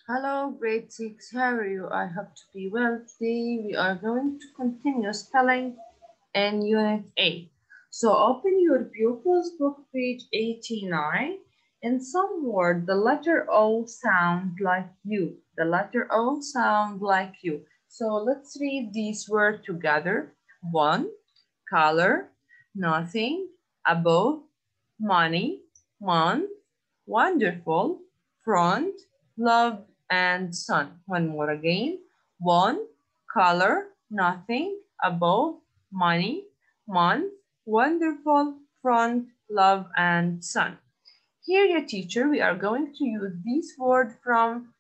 Hello, grade 6. How are you? I hope to be well. Today we are going to continue spelling in Unit 8. So open your pupils book, page 89. In some word, the letter O sound like you. The letter O sound like you. So let's read these words together. One, color, nothing, above, money, month, wonderful, front, love, and sun. One more again. One, color, nothing, above, money, month, wonderful, front, love, and sun. Here, your teacher, we are going to use this word from,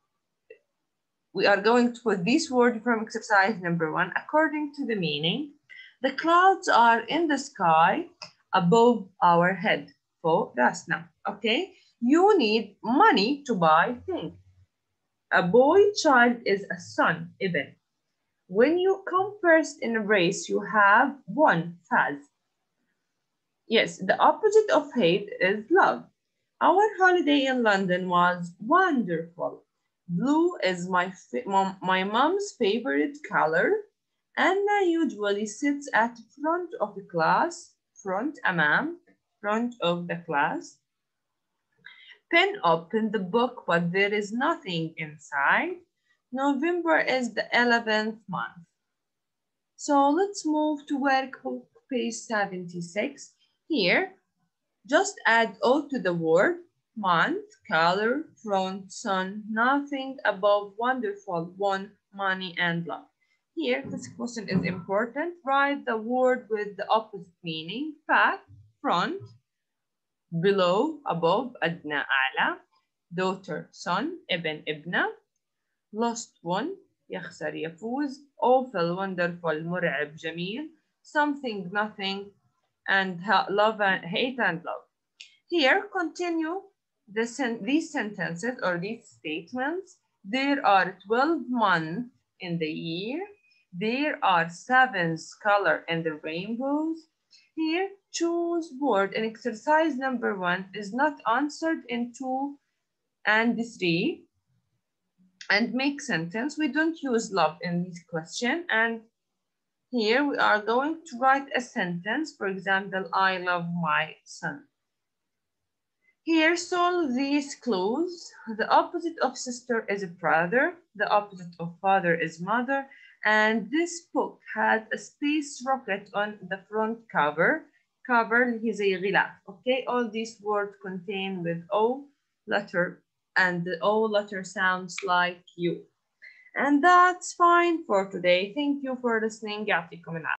we are going to put this word from exercise number 1 according to the meaning. The clouds are in the sky above our head. فوق راسنا. Okay? You need money to buy things. A boy child is a son, ابن. When you come first in a race, you have won, فاز. Yes, the opposite of hate is love. Our holiday in London was wonderful. Blue is my mom's favorite color. Anna usually sits at front of the class, front أمام, front of the class. Pen open the book, but there is nothing inside. November is the 11th month. So let's move to workbook page 76. Here, just add O to the word, month, color, front, sun, nothing, above, wonderful, one, money, and love. Here, this question is important. Write the word with the opposite meaning. Back, front, below, above, أدنى, أعلى. Daughter, son, ابن, ابنة. Lost one, يخسر, يفوز. Awful, wonderful, مرعب, جميل. Something, nothing, and love and hate and love. Here, continue these sentences or these statements. There are 12 months in the year. There are 7 colors in the rainbows. Here, choose word in exercise number 1 is not answered in 2 and 3. And make sentence. We don't use love in this question. And here we are going to write a sentence. For example, I love my son. Here, solve these clues. The opposite of sister is brother. The opposite of father is mother. And this book had a space rocket on the front cover. Cover is a غلاف. Okay, all these words contain with O letter, and the O letter sounds like you. And that's fine for today. Thank you for listening. يعطيكم العافية.